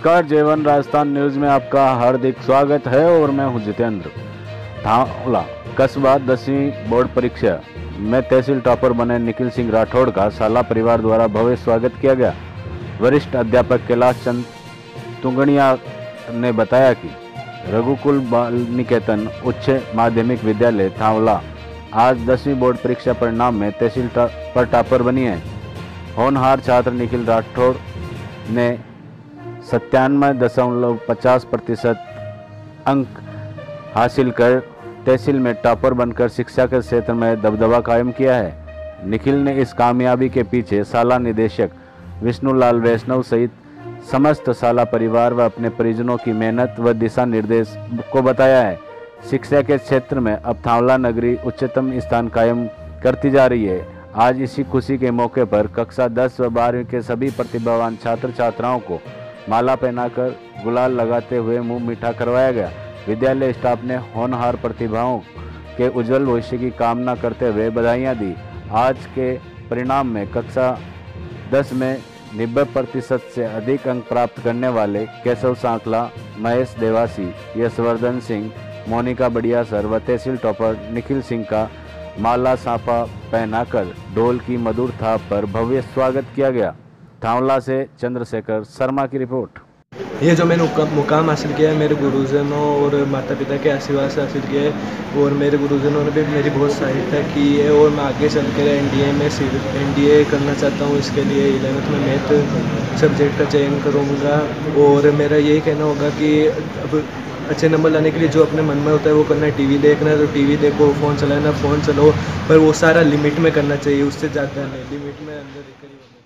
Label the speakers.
Speaker 1: नमस्कार, J1 Rajasthan news में आपका हार्दिक स्वागत है और मैं हूं जितेंद्र। थावला कस्बा 10वीं बोर्ड परीक्षा में तहसील टॉपर बने निखिल सिंह राठौड़ का साला परिवार द्वारा भव्य स्वागत किया गया। वरिष्ठ अध्यापक कैलाश चंद तुंगड़िया ने बताया कि रघुकुल बाल निकेतन उच्च माध्यमिक विद्यालय थावला आज 10वीं बोर्ड परीक्षा परिणाम में तहसील पर टॉपर बनी है। होनहार छात्र निखिल राठौड़ ने 97.50% अंक हासिल कर तहसील में टॉपर बनकर शिक्षा के क्षेत्र में दबदबा कायम किया है। निखिल ने इस कामयाबी के पीछे शाला निदेशक विष्णुलाल वैष्णव सहित समस्त शाला परिवार व अपने परिजनों की मेहनत व दिशा निर्देश को बताया है। शिक्षा के क्षेत्र में अब थावला नगरी उच्चतम स्थान कायम करती जा रही है। आज इसी खुशी के मौके पर कक्षा 10 व 12वीं के सभी प्रतिभावान छात्र छात्राओं को माला पहनाकर गुलाल लगाते हुए मुंह मीठा करवाया गया। विद्यालय स्टाफ ने होनहार प्रतिभाओं के उज्जवल भविष्य की कामना करते हुए बधाइयां दी। आज के परिणाम में कक्षा 10 में 90% से अधिक अंक प्राप्त करने वाले केशव सांकला, महेश देवासी, यशवर्धन सिंह, मोनिका बड़ियासर व तहसील टॉपर निखिल सिंह का माला साफा पहनाकर ढोल की मधुर थाप पर भव्य स्वागत किया गया। थावला से चंद्रशेखर शर्मा की रिपोर्ट।
Speaker 2: ये जो मैंने मुकाम हासिल किया है मेरे गुरुजनों और माता पिता के आशीर्वाद से हासिल किया है और मेरे गुरुजनों ने भी मेरी बहुत सहायता की है और मैं आगे चल कर NDA करना चाहता हूँ। इसके लिए 11th में मैथ सब्जेक्ट का चयन करूँगा और मेरा यही कहना होगा कि अब अच्छे नंबर लाने के लिए जो अपने मन में होता है वो करना है। टीवी देखना है तो टीवी देखो, फ़ोन चलाना फ़ोन चलाओ, पर वो सारा लिमिट में करना चाहिए, उससे ज़्यादा नहीं, लिमिट में अंदर